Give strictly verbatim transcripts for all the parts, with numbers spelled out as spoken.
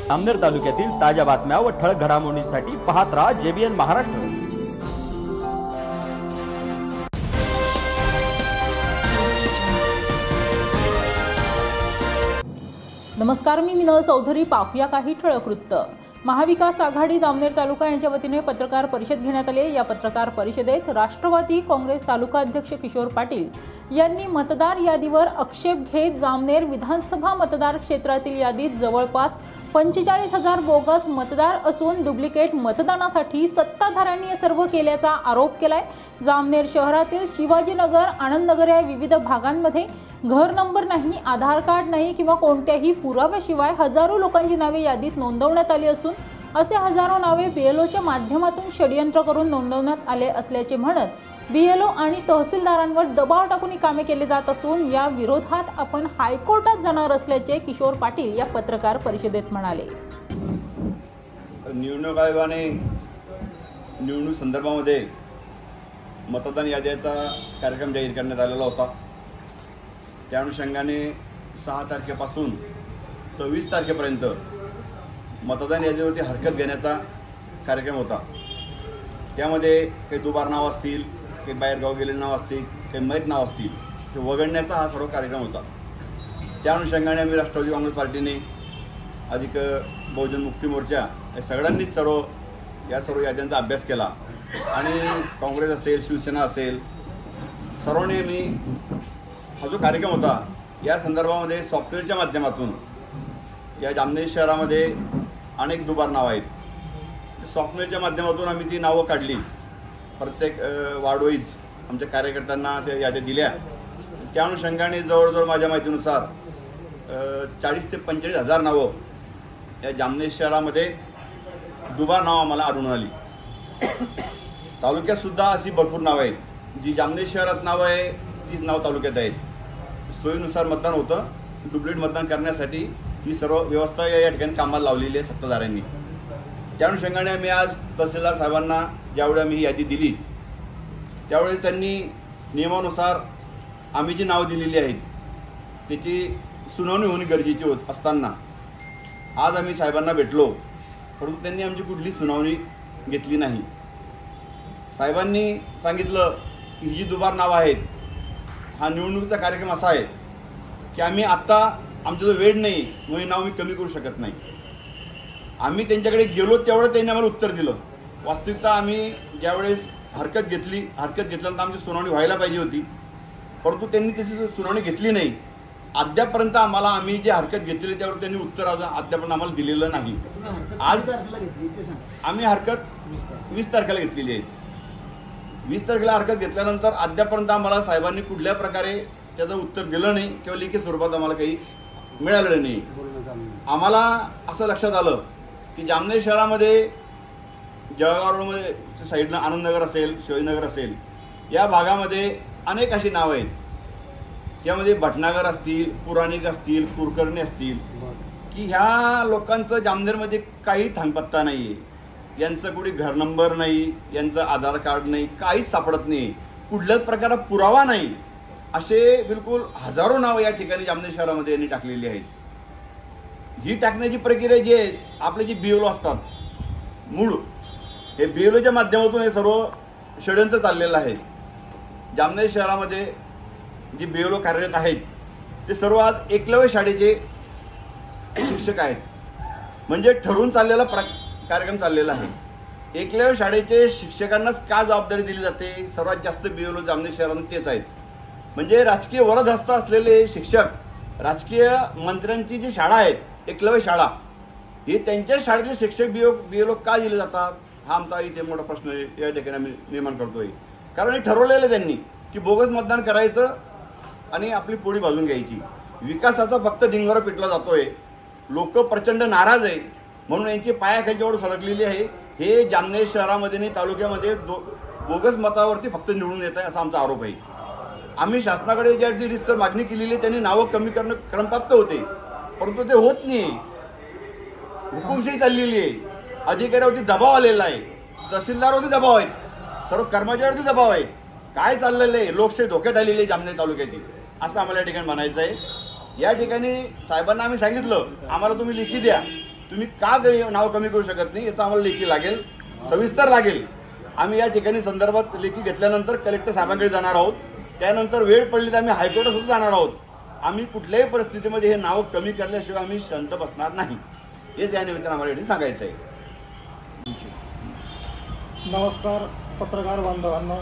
जामनेर तालुक्यातील ताज्या बातम्या व ठळक घडामोडींसाठी पाहत राहा जेबीएन महाराष्ट्र। नमस्कार, मी मिनल चौधरी। पाहूया काही ठळक वृत्त। महाविकास आघाडी जामनेर तालुका यांच्या वतीने पत्रकार परिषद घेण्यात आली। या पत्रकार परिषदेत राष्ट्रवादी काँग्रेस तालुका अध्यक्ष किशोर पाटील यांनी मतदार यादीवर आक्षेप घेत जामनेर विधानसभा मतदार क्षेत्रातील यादीत जवळपास पंचेचाळीस हजार बोगस मतदार असून डुप्लिकेट मतदानासाठी सत्ताधाऱ्यांनी हे सर्व केल्याचा आरोप केलाय। जामनेर शहरातील शिवाजीनगर, आनंदनगर या विविध भागांमध्ये घर नंबर नाही, आधार कार्ड नाही किंवा कोणत्याही पुराव्याशिवाय हजारो लोकांची नावे यादीत नोंदवण्यात आली असून असे हजारो नावे बीएलओच्या माध्यमातून षडयंत्र करून नोंदवण्यात आले असल्याचे म्हणत बीएलओ आणि तहसीलदारांवर दबाव टाकून कामे केले जात असून या विरोधात आपण हायकोर्टात जाणार असल्याचे किशोर पाटील या पत्रकार परिषदेत म्हणाले। निवडणूक आयोगाने निवडणूक संदर्भामध्ये मतदान यादीचा कार्यक्रम जाहीर करण्यात आलेला होता। त्या अनुषंगाने सहा तारखेपासून तेवीस तारखेपर्यंत मतदान यादीवरती हरकत घेण्याचा कार्यक्रम होता। त्यामध्ये काही दुबार नाव असतील, काही बाहेरगाव गेलेले नाव असतील, काही मैत नाव असतील, ते वगळण्याचा हा सर्व कार्यक्रम होता। त्या अनुषंगाने आम्ही राष्ट्रवादी काँग्रेस पार्टीने अधिक बहुजन मुक्ती मोर्चा या सगळ्यांनीच सर्व या सर्व याद्यांचा अभ्यास केला आणि काँग्रेस असेल, शिवसेना असेल, सर्वांनी मी हा जो कार्यक्रम होता या संदर्भामध्ये सॉफ्टवेअरच्या माध्यमातून या जामनेर शहरामध्ये अनेक दुबार नावं आहेत। सॉफ्टवेअरच्या माध्यमातून आम्ही ती नावं काढली, प्रत्येक वार्डवाईज आमच्या कार्यकर्त्यांना त्या याद्या दिल्या। त्या अनुषंगाने जवळजवळ माझ्या माहितीनुसार चाळीस ते पंचेचाळीस हजार नावं या जामनेर शहरामध्ये दुबार नावं आम्हाला आढळून आली। तालुक्यातसुद्धा अशी भरपूर नावं आहेत जी जामनेर शहरात नावं आहे तीच नाव तालुक्यात आहेत। सोयीनुसार मतदान होतं, डुप्लिकेट मतदान करण्यासाठी ही सर्व व्यवस्था या ठिकाणी कामाला लावलेली आहे सत्ताधाऱ्यांनी। त्या अनुषंगाने आम्ही आज तहसीलदार साहेबांना ज्यावेळी आम्ही ही यादी दिली त्यावेळी त्यांनी नियमानुसार आम्ही जी नावं दिलेली आहेत त्याची सुनावणी होणे गरजेची होत असताना आज आम्ही साहेबांना भेटलो, परंतु त्यांनी आमची कुठली सुनावणी घेतली नाही। साहेबांनी सांगितलं की ही जी दुबार नावं आहेत, हा निवडणुकीचा कार्यक्रम असा आहे की आम्ही आत्ता आमचा जो वेळ नाही म्हणून नाव मी कमी करू शकत नाही। आम्ही त्यांच्याकडे गेलो तेवढं त्यांनी आम्हाला उत्तर दिलं। वास्तविकता आम्ही ज्यावेळेस हरकत घेतली, हरकत घेतल्यानंतर आमची सुनावणी व्हायला पाहिजे होती, परंतु त्यांनी तशी सुनावणी घेतली नाही। अद्यापर्यंत आम्हाला आम्ही जे हरकत घेतलेली त्यावर त्यांनी उत्तर अद्यापर्यंत आम्हाला दिलेलं नाही। आज आम्ही हरकत वीस तारखेला घेतलेली आहे। वीस तारखेला हरकत घेतल्यानंतर अद्यापर्यंत आम्हाला साहेबांनी कुठल्या प्रकारे त्याचं उत्तर दिलं नाही किंवा लेखी स्वरूपात आम्हाला काही मिळालेलं नाही। आम्हाला असं लक्षात आलं की जामनेर शहरामध्ये जळगाव रोडमध्ये साईडनं आनंदनगर असेल, शिवाजीनगर असेल, या भागामध्ये अनेक अशी नावं आहेत। त्यामध्ये भटनागर असतील, पुराणिक असतील, कुरकर्णी असतील, की ह्या लोकांचं जामनेरमध्ये काही थांगपत्ता नाही आहे। यांचं कुठे घर नंबर नाही, यांचं आधार कार्ड नाही, काहीच सापडत नाही, कुठल्याच प्रकारचा पुरावा नाही। असे बिलकुल हजारो नावं या ठिकाणी जामनेर शहरामध्ये यांनी टाकलेली आहेत। ही टाकण्याची प्रक्रिया जी आहे, आपले जे बीएलओ असतात मूळ, हे बीएलओच्या माध्यमातून हे सर्व षडयंत्र चाललेलं आहे। जामनेर शहरामध्ये जे बीएलओ कार्यरत आहेत ते सर्व आज एकलव्य शाळेचे शिक्षक आहेत, म्हणजे ठरवून चाललेला प्र कार्यक्रम चाललेला आहे। एकलव्य शाळेचे शिक्षकांनाच का जबाबदारी दिली जाते? सर्वात जास्त बीएलओ जामनेर शहरामध्ये तेच आहेत। म्हणजे राजकीय वरदहस्त असलेले शिक्षक, राजकीय मंत्र्यांची जी शाळा आहेत, एकलव्य शाळा, हे त्यांच्या शाळेतले शिक्षक बीओ बीएलओ का दिले जातात? हा आमचा इथे मोठा प्रश्न या ठिकाणी आम्ही निर्माण करतोय। कारण हे ठरवलेलं त्यांनी की बोगस मतदान करायचं आणि आपली पोळी भाजून घ्यायची। विकासाचा फक्त डिंगरा पिटला जातोय, लोक प्रचंड नाराज आहे, म्हणून यांची पायाखालच्यावर सरकलेली आहे। हे जामनेर शहरामध्ये आणि तालुक्यामध्ये दो बोगस मतावरती फक्त निवडून येत आहे असा आमचा आरोप आहे। आम्ही शासनाकडे ज्या रितसर मागणी केलेली त्यांनी नावं कमी करणं क्रमप्राप्त होते, परंतु ते होत नाही। हुकुमशाही चाललेली आहे, अधिकाऱ्यावरती दबाव आलेला आहे, तहसीलदारवरती दबाव आहे, सर्व कर्मचाऱ्यावरती दबाव आहे। काय चाललेलं आहे? लोकशाही धोक्यात आलेली आहे जामनेर तालुक्याची, असं आम्हाला या ठिकाणी म्हणायचं आहे। या ठिकाणी साहेबांना आम्ही सांगितलं आम्हाला तुम्ही लेखी द्या, तुम्ही का ग- नाव कमी करू शकत नाही याचं आम्हाला लेखी लागेल, सविस्तर लागेल. आम्ही या ठिकाणी संदर्भात लेखी घेतल्यानंतर कलेक्टर साहेबांकडे जाणार आहोत. त्यानंतर वेळ पडली तर आम्ही हायकोर्टात सुद्धा जाणार आहोत. आम्ही कुठल्याही परिस्थितीमध्ये हे नाव कमी करल्याशिवाय आम्ही शांत बसणार नाही, हेच या निमित्तानं आम्हाला इथे सांगायचं आहे. नमस्कार पत्रकार बांधवांनो,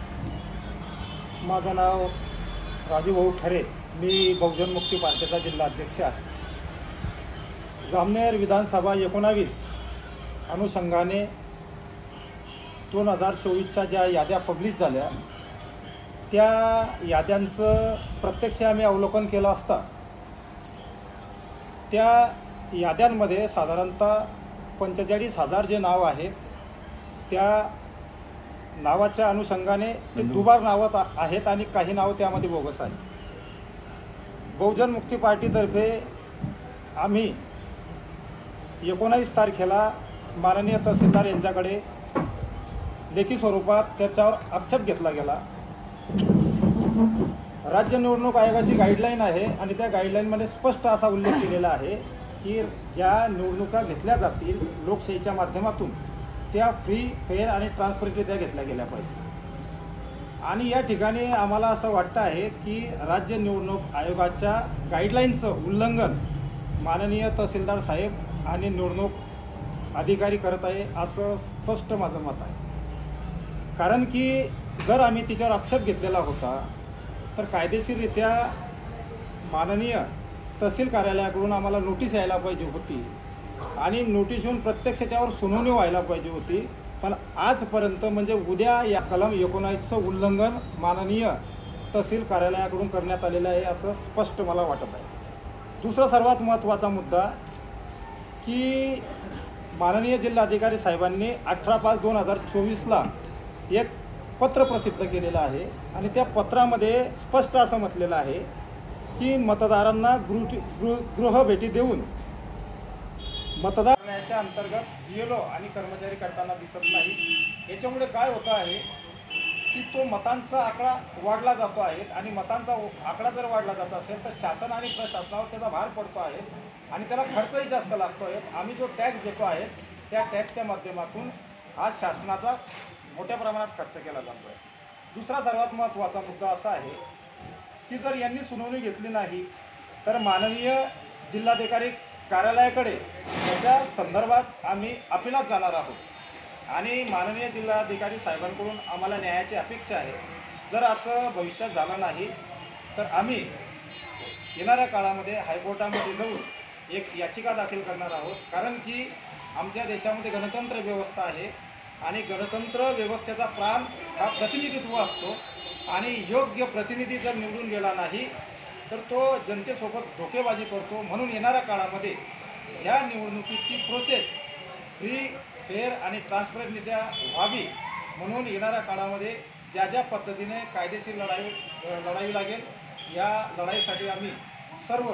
माझं नाव राजू भाऊ खरे, मी बहुजन मुक्ती पार्टीचा जिल्हा अध्यक्ष आहे. जामनेर विधानसभा एकोणावीस अनुषंगाने दोन हजार चोवीसच्या ज्या याद्या पब्लिश झाल्या त्या याद्यांचं प्रत्यक्ष आम्ही अवलोकन केलं असता त्या याद्यांमध्ये साधारणतः पंचेचाळीस हजार जे नाव आहे त्या नावाच्या अनुषंगाने ते दुबार नावं आहेत आणि काही नावं त्यामध्ये बोगस आहेत. बहुजन मुक्ती पार्टीतर्फे आम्ही एकोणावीस तारखेला माननीय तहसीलदार यांच्याकडे लेखी स्वरूपात त्याच्यावर आक्षेप घेतला गेला. राज्य निवडणूक आयोगाची गाईडलाईन आहे आणि त्या गाईडलाईनमध्ये स्पष्ट असा उल्लेख केलेला आहे की ज्या निवडणुका घेतल्या जातील लोकशाहीच्या माध्यमातून त्या फ्री, फेअर आणि ट्रान्सपरंटरित्या घेतल्या गेल्या पाहिजे. आणि या ठिकाणी आम्हाला असं वाटतं आहे की राज्य निवडणूक आयोगाच्या गाईडलाईनचं उल्लंघन माननीय तहसीलदार साहेब आणि निवडणूक अधिकारी करत आहे असं स्पष्ट माझं मत आहे. कारण की जर आम्ही तिच्यावर आक्षेप घेतलेला होता तर कायदेशीररित्या माननीय तहसील कार्यालयाकडून आम्हाला नोटीस यायला पाहिजे होती आणि नोटीस येऊन प्रत्यक्ष त्यावर सुनावणी व्हायला पाहिजे होती. पण आजपर्यंत म्हणजे उद्या या कलम एकोणावीसचं उल्लंघन माननीय तहसील कार्यालयाकडून करण्यात आलेलं आहे असं स्पष्ट मला वाटत आहे. दुसरा सर्वात महत्त्वाचा मुद्दा की माननीय जिल्हाधिकारी साहेबांनी अठरा पाच दोन हजार चोवीसला एक पत्र प्रसिद्ध केलेलं आहे आणि त्या पत्रामध्ये स्पष्ट असं म्हटलेलं आहे की मतदारांना गृह गृह गृहभेटी देऊन मतदार करण्याच्या अंतर्गत बी एल ओ आणि कर्मचारी करताना दिसत नाही. याच्यामुळे काय होतं आहे की तो मतांचा आकडा वाढला जातो आहे आणि मतांचा आकडा जर वाढला जात असेल तर शासन आणि प्रशासनावर त्याचा भार पडतो आहे आणि त्याला खर्चही जास्त लागतो आहे. आम्ही जो टॅक्स देतो आहे त्या टॅक्सच्या माध्यमातून हा शासनाचा मोठ्या प्रमाणात खर्च केला जातो आहे. दुसरा सर्वात महत्त्वाचा मुद्दा असा आहे की जर यांनी सुनावणी घेतली नाही तर माननीय जिल्हाधिकारी कार्यालयाकडे त्याच्या संदर्भात आम्ही अपिलात जाणार आहोत आणि माननीय जिल्हाधिकारी साहेबांकडून आम्हाला न्यायाची अपेक्षा आहे. जर असं भविष्यात झालं नाही तर आम्ही येणाऱ्या काळामध्ये हायकोर्टामध्ये जाऊन एक याचिका दाखल करणार आहोत. कारण की आमच्या देशामध्ये गणतंत्र व्यवस्था आहे आणि गणतंत्र व्यवस्थेचा प्राण हा प्रतिनिधित्व असतो आणि योग्य प्रतिनिधी जर निवडून गेला नाही तर तो जनतेसोबत धोकेबाजी करतो. म्हणून येणाऱ्या काळामध्ये ह्या निवडणुकीची प्रोसेस फ्री, फेअर आणि ट्रान्सपरंटरित्या व्हावी म्हणून येणाऱ्या काळामध्ये ज्या ज्या पद्धतीने कायदेशीर लढाई लढावी लागेल या लढाईसाठी आम्ही सर्व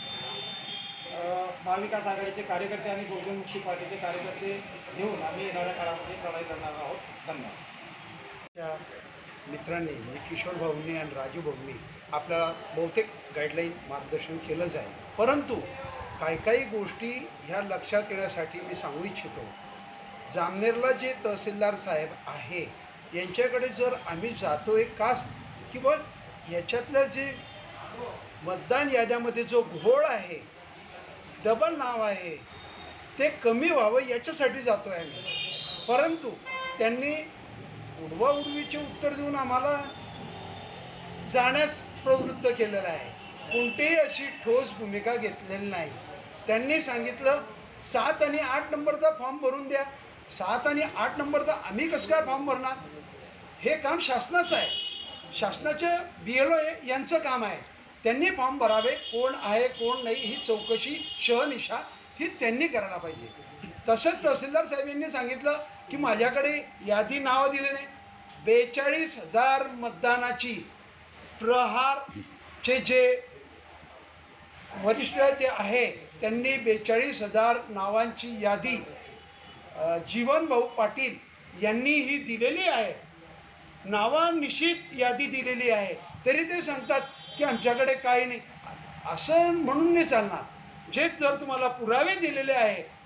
महाविकास आघाडीचे कार्यकर्ते आणि बहुजन मुक्ती पार्टीचे कार्यकर्ते घेऊन आम्ही येणाऱ्या काळामध्ये लढाई लढणार आहोत. धन्यवाद. मित्रांनी म्हणजे किशोर भाऊंनी आणि राजू भाऊंनी आपल्याला बहुतेक गाईडलाईन मार्गदर्शन केलंच आहे. परंतु काही काही गोष्टी ह्या लक्षात येण्यासाठी मी सांगू इच्छितो. जामनेरला जे तहसीलदार साहेब आहे यांच्याकडे जर आम्ही जातो आहे का किंवा ह्याच्यातल्या जे मतदान याद्यामध्ये जो घोळ आहे, डबल नाव आहे, ते कमी व्हावं याच्यासाठी जातो आहे आम्ही. परंतु त्यांनी उडवा उडवीचे उत्तर देऊन आम्हाला जाण्यास प्रवृत्त केलेलं आहे. कोणतीही अशी ठोस भूमिका घेतलेली नाही. त्यांनी सांगितलं सात आणि आठ नंबरचा फॉर्म भरून द्या. सात आणि आठ नंबरचा आम्ही कसं काय फॉर्म भरणार? हे काम शासनाचं आहे. शासनाचं बी एल ओ यांचं काम आहे. त्यांनी फॉर्म भरावे. कोण आहे कोण नाही ही चौकशी शहनिशा ही त्यांनी करायला पाहिजे. तसंच तहसीलदार साहेब यांनी सांगितलं की माझ्याकडे यादी नावं दिले नाही. बेचाळीस हजार मतदानाची प्रहारचे जे वरिष्ठ जे आहे त्यांनी बेचाळीस हजार नावांची यादी जीवनभाऊ पाटील यांनी ही दिलेली आहे. नावानिश्चित यादी दिलेली आहे. तरी ते सांगतात की आमच्याकडे काही नाही. असं म्हणून नाही चालणार. जे जर तुम्हाला पुरावे दिलेले आहे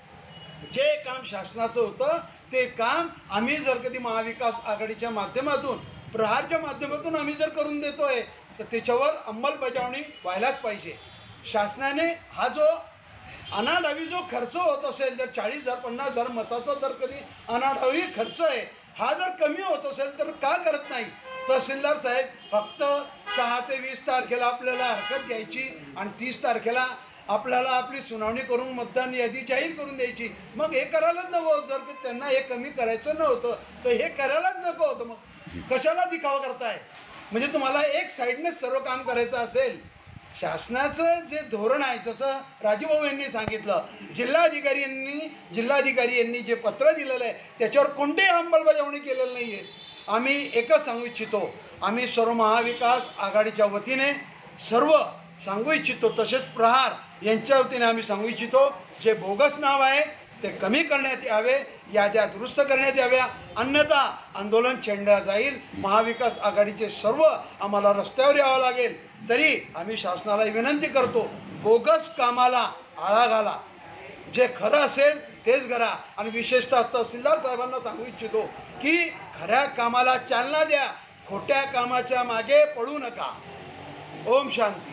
जे काम शासनाचं होतं ते काम आम्ही जर कधी महाविकास आघाडीच्या माध्यमातून प्रहारच्या माध्यमातून आम्ही जर करून देतोय तर त्याच्यावर अंमलबजावणी व्हायलाच पाहिजे. शासनाने हा जो अनाडावी जो खर्च होत असेल, जर चाळीस हजार पन्नास हजार मताचा जर कधी अनाडावी खर्च आहे हा जर कमी होत असेल तर का करत नाही? तहसीलदार साहेब फक्त सहा ते वीस तारखेला आपल्याला हरकत घ्यायची आणि तीस तारखेला आपल्याला आपली सुनावणी करून मतदान यादी जाहीर करून द्यायची. मग हे करायलाच नको. जर त्यांना हे कमी करायचं नव्हतं तर हे करायलाच नको होतं. मग कशाला दिखावा करताय? म्हणजे तुम्हाला एक साईडनेच सर्व काम करायचं असेल. शासनाचं जे धोरण आहे जसं राजूभाऊ यांनी सांगितलं, जिल्हाधिकारी यांनी जिल्हाधिकारी यांनी जे पत्र दिलेलं आहे त्याच्यावर कोणतीही अंमलबजावणी केलेलं नाही आहे. आम्ही एकच सांगू इच्छितो, आम्ही सर्व महाविकास आघाडीच्या वतीने सर्व सांगू इच्छितो, तसेच प्रहार यांच्या वतीने आम्ही सांगू इच्छितो, जे बोगस नाव आहे ते कमी करण्यात यावे, याद्या दुरुस्त करण्यात याव्या, अन्यथा आंदोलन छेडल्या जाईल. महाविकास आघाडीचे सर्व आम्हाला रस्त्यावर यावं लागेल. तरी आम्ही शासनाला विनंती करतो, बोगस कामाला आळा घाला, जे खरं असेल तेच करा. आणि विशेषतः तहसीलदार साहेबांना सांगू इच्छितो की खऱ्या कामाला चालना द्या, खोट्या कामाच्या मागे पडू नका. ओम शांती.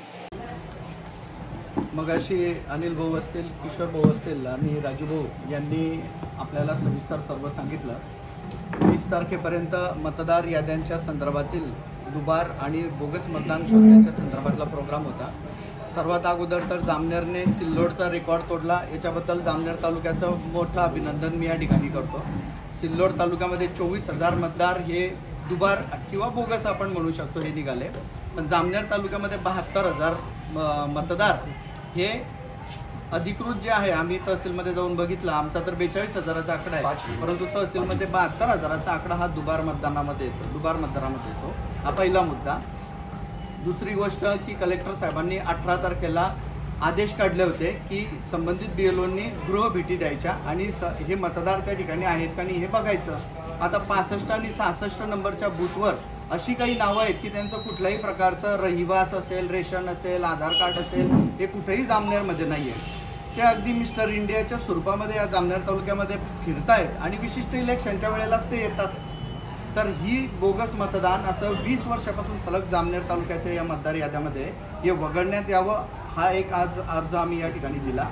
मगाशी अनिल भाऊ असतील, किशोर भाऊ असतील आणि राजू भाऊ यांनी आपल्याला सविस्तर सर्व सांगितलं. वीस तारखेपर्यंत मतदार याद्यांच्या संदर्भातील दुबार आणि बोगस मतदान शोधण्याच्या संदर्भातला प्रोग्राम होता. सर्वात अगोदर तर जामनेरने सिल्लोडचा रेकॉर्ड तोडला. याच्याबद्दल जामनेर तालुक्याचं मोठं अभिनंदन मी या ठिकाणी करतो. सिल्लोड तालुक्यामध्ये चोवीस हजार मतदार हे दुबार किंवा बोगस आपण म्हणू शकतो हे निघाले. पण जामनेर तालुक्यामध्ये बहात्तर हजार मतदार हे अधिकृत जे आहे, आम्ही तहसीलमध्ये जाऊन बघितलं, आमचा तर बेचाळीस हजाराचा आकडा आहे, परंतु तहसीलमध्ये बहात्तर हजाराचा आकडा हा दुबार मतदानामध्ये येतो, दुबार मतदानामध्ये येतो. हा पहिला मुद्दा. दुसरी गोष्ट की कलेक्टर साहेबांनी अठरा तारखेला आदेश काढले होते की संबंधित बी एल ओनी गृहभेटी द्यायच्या आणि स हे मतदार त्या ठिकाणी आहेत का नाही हे बघायचं. आता पासष्ट आणि सहासष्ट नंबरच्या बूथवर अशी काही नावं आहेत की त्यांचं कुठल्याही प्रकारचं रहिवास असेल, रेशन असेल, आधार कार्ड असेल, हे कुठेही जामनेरमध्ये नाही आहे. ते अगदी मिस्टर इंडियाच्या स्वरूपामध्ये या जामनेर तालुक्यामध्ये फिरतायत आणि विशिष्ट इलेक्शनच्या वेळेलाच ते येतात. तर ही बोगस मतदान असं वीस वर्षापासून सलग जामनेर तालुक्याच्या या मतदार याद्यामध्ये हे वगळण्यात यावं, हा एक आज अर्ज आम्ही या ठिकाणी दिला.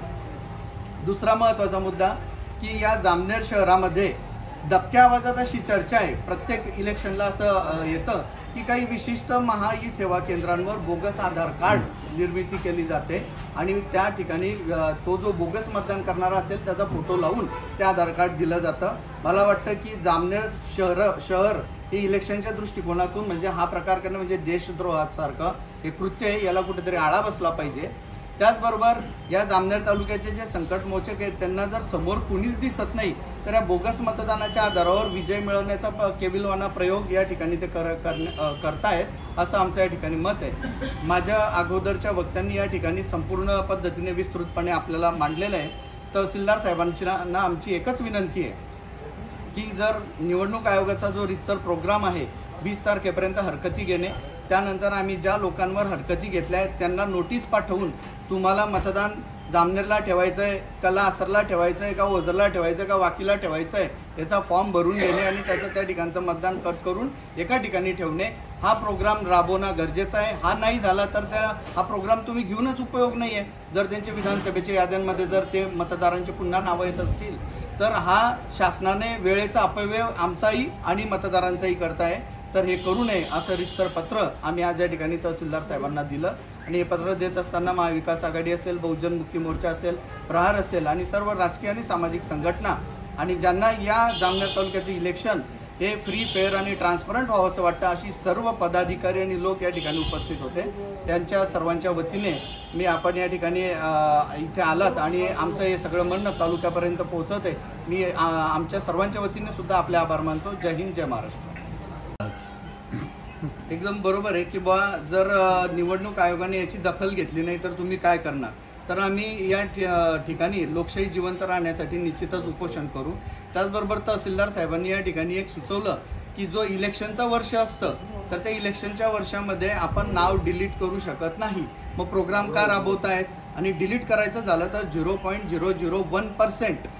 दुसरा महत्त्वाचा मुद्दा की या जामनेर शहरामध्ये दबक्या आवाजात अशी चर्चा आहे, प्रत्येक इलेक्शनला असं येतं की काही विशिष्ट महा ई सेवा केंद्रांवर बोगस आधार कार्ड निर्मिती केली जाते आणि त्या ठिकाणी तो जो बोगस मतदान करणारा असेल त्याचा फोटो लावून ते आधार कार्ड दिलं जातं. मला वाटतं की जामनेर शहर शहर हे इलेक्शनच्या दृष्टिकोनातून म्हणजे हा प्रकार करणं म्हणजे देशद्रोहासारखं हे कृत्य आहे, याला कुठेतरी आळा बसला पाहिजे. त्याचबरोबर या जामनेर तालुक्याचे जे संकटमोचक आहेत त्यांना जर समोर कुणीच दिसत नाही तर या बोगस मतदानाच्या आधारावर विजय मिळवण्याचा प केविलवाना प्रयोग या ठिकाणी ते कर करतायत असं आमचं या ठिकाणी मत आहे. माझ्या अगोदरच्या वक्त्यांनी या ठिकाणी संपूर्ण पद्धतीने विस्तृतपणे आपल्याला मांडलेलं आहे. तहसीलदार साहेबांची ना आमची एकच विनंती आहे की जर निवडणूक आयोगाचा जो रितसर प्रोग्राम आहे वीस तारखेपर्यंत हरकती घेणे, त्यानंतर आम्ही ज्या लोकांवर हरकती घेतल्या आहेत त्यांना नोटीस पाठवून तुम्हाला मतदान जामनेरला ठेवायचं आहे का लासरला ठेवायचं आहे का ओझरला ठेवायचं आहे का वाकीला ठेवायचं आहे याचा फॉर्म भरून घेणे आणि त्याचं त्या ठिकाणचं मतदान कट करून एका ठिकाणी ठेवणे, हा प्रोग्राम राबवणं गरजेचं आहे. हा नाही झाला तर त्या हा प्रोग्राम तुम्ही घेऊनच उपयोग नाही आहे. जर त्यांच्या विधानसभेच्या याद्यांमध्ये जर ते मतदारांची पुन्हा नावं येत असतील तर हा शासनाने वेळेचा अपव्यय आमचाही आणि मतदारांचाही करताय. तर हे करू नये असं रितसर पत्र आम्ही आज या ठिकाणी तहसीलदार साहेबांना दिलं आणि हे पत्र देत असताना महाविकास आघाडी असेल, बहुजन मुक्ती मोर्चा असेल, प्रहार असेल आणि सर्व राजकीय आणि सामाजिक संघटना आणि ज्यांना या जामनेर तालुक्याचं इलेक्शन हे फ्री फेअर आणि ट्रान्सपरंट व्हावं असं वाटतं अशी सर्व पदाधिकारी आणि लोक या ठिकाणी उपस्थित होते. त्यांच्या सर्वांच्या वतीने मी आपण या ठिकाणी इथे आलात आणि आमचं हे सगळं म्हणणं तालुक्यापर्यंत पोहोचवते. मी आमच्या सर्वांच्या वतीने सुद्धा आपले आभार मानतो. जय हिंद, जय महाराष्ट्र. एकदम बरोबर आहे की बा जर निवडणूक आयोगाने याची दखल घेतली नाही तर तुम्ही काय करणार. तर आम्ही या ठिकाणी लोकशाही जिवंत राहण्यासाठी निश्चितच उपोषण करू. त्याचबरोबर तहसीलदार साहेबांनी या ठिकाणी एक सुचवलं की जो इलेक्शनचं वर्ष असतं तर त्या इलेक्शनच्या वर्षामध्ये आपण नाव डिलीट करू शकत नाही. मग प्रोग्राम का राबवत आहेत आणि डिलीट करायचं झालं तर zero point zero zero one percent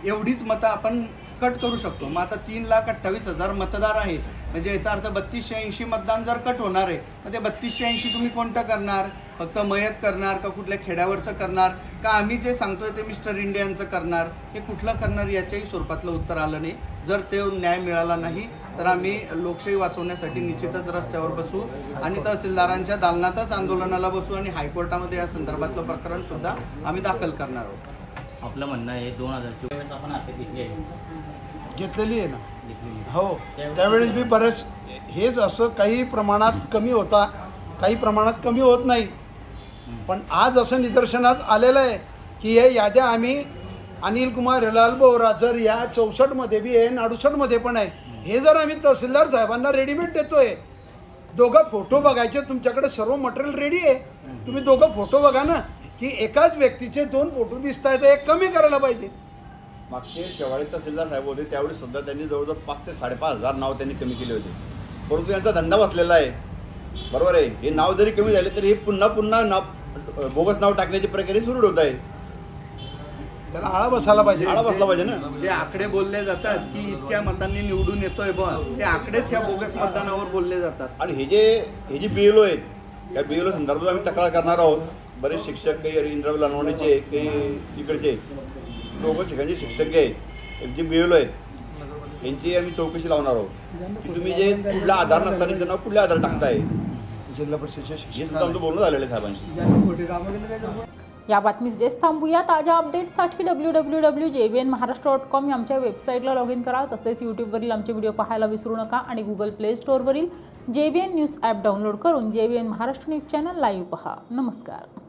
एवढीच मतं आपण कट करू शकतो. मग आता तीन लाख अठ्ठावीस हजार मतदार आहे, म्हणजे याचा अर्थ बत्तीसशे ऐंशी मतदान जर कट होणार आहे, मग ते बत्तीसशे ऐंशी तुम्ही कोणतं करणार? फक्त मयत करणार का कुठल्या खेड्यावरचं करणार का आम्ही जे सांगतोय ते मिस्टर इंडियनचं करणार? हे कुठलं करणार याच्याही स्वरूपातलं उत्तर आलं नाही. जर ते न्याय मिळाला नाही तर आम्ही लोकशाही वाचवण्यासाठी निश्चितच रस्त्यावर बसू आणि तहसीलदारांच्या दालनातच आंदोलनाला बसू आणि हायकोर्टामध्ये या संदर्भातलं प्रकरण सुद्धा आम्ही दाखल करणार आहोत. आपलं म्हणणं आहे दोन हजार चोवीस आपण हातात घेतली आहे घेतलेली आहे ना. घेतली हो, त्यावेळेस मी बरेच हेच असं काही प्रमाणात कमी होता, काही प्रमाणात कमी होत नाही. पण आज असं निदर्शनात आलेलं आहे की हे याद्या आम्ही अनिल कुमार हिलाल बोरा जर या चौसष्टमध्ये बी आहे आणि अडुसष्टमध्ये पण आहे, हे जर आम्ही तहसीलदार साहेबांना रेडीमेड देतोय. दोघं फोटो बघायचे, तुमच्याकडे सर्व मटेरियल रेडी आहे, तुम्ही दोघं फोटो बघा ना, की एकाच व्यक्तीचे दोन फोटो दिसत आहेत, एक कमी करायला पाहिजे. मागचे शेवाळे तहसीलदार साहेब होते त्यावेळी सुद्धा त्यांनी जवळजवळ पाच ते साडेपाच हजार नाव त्यांनी कमी केले होते, परंतु यांचा धंदा बसलेला आहे. बरोबर आहे, हे नाव जरी कमी झाले तरी हे पुन्हा पुन्हा नाव बोगस नाव टाकण्याची प्रक्रिया सुरू होत आहे. त्याला आळा बसायला पाहिजे, आळा बसला पाहिजे ना. जे आकडे बोलले जातात की इतक्या मतांनी निवडून येतोय बा, ते आकडेच या बोगस मतदानावर बोलले जातात. आणि हे जे हे जे बीएलओ आहेत, या बीएलओ संदर्भात आम्ही तक्रार करणार आहोत. बरेच शिक्षक, काही इंद्रव लालवणीचे, काही इकडचे दोघं ठिकाणचे शिक्षक आहेत, जे बीएलओ आहेत, यांची आम्ही चौकशी लावणार आहोत की तुम्ही जे कुठला आधार नसताना त्यांना कुठल्या आधार टाकताय. जिल्हा परिषदेच्या हे सुद्धा आमचं बोलणं झालेलं आहे साहेबांशी. या बातमीत थांबूया. ताज्या अपडेट्ससाठी W W W J B N Maharashtra dot com या आमच्या वेबसाईटला लॉग इन करा. तसेच यूट्यूबवरील आमचे व्हिडिओ पाहायला विसरू नका आणि गुगल प्ले स्टोअरवरील J B N news app download करून J B N Maharashtra news channel live पहा. नमस्कार.